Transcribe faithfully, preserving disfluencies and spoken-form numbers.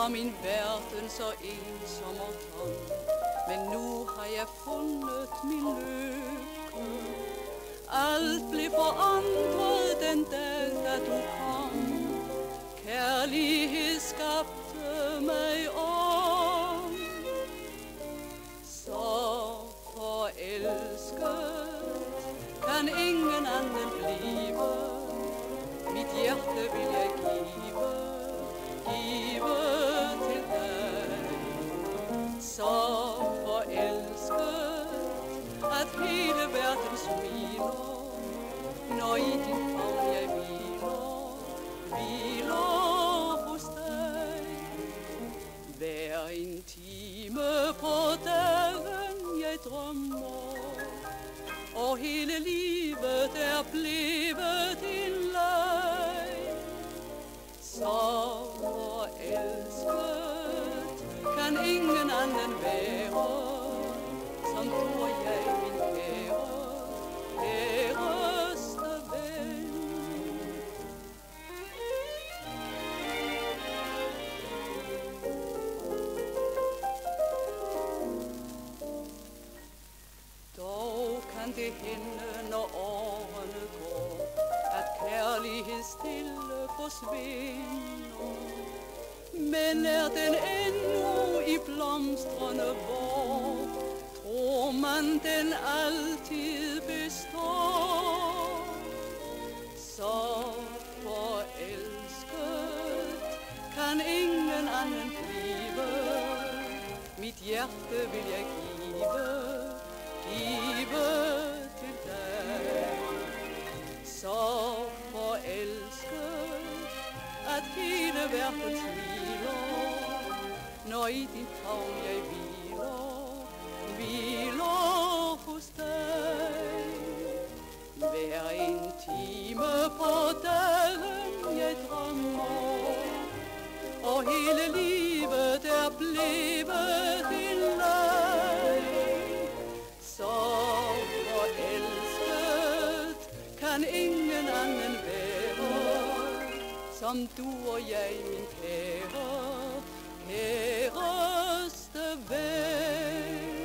var min verden så ensom og tom, men nu har jeg fundet min lykke. Alt blev forandret den dag, da du kom. Kærlighed skabte mig om. Så forelsket kan ingen anden blive. Mit hjerte vil jeg give, give til dig. Så forelsket, at hele verden smiler, når i din favn jeg hviler, hviler hos dig. Hver en time på dagen jeg drømmer, og hele livet er blevet en leg. Så forelsket kan ingen anden være, som du og jeg, min kære, kæreste ven. Dog kan det hende, når årene går, at kærlighed stille forsvinder. Men er den endnu i blomstrende vår, tror man den altid består. Så forelsket kan ingen anden blive. Mit hjerte vil jeg give, give til dig. Så forelsket, at hele verden smiler, når i din favn jeg hviler, hviler hos dig. Hver en time på dagen jeg drømmer, og hele livet er blevet en leg. Så forelsket kan ingen anden være, som du og jeg, min kære, kæreste ven.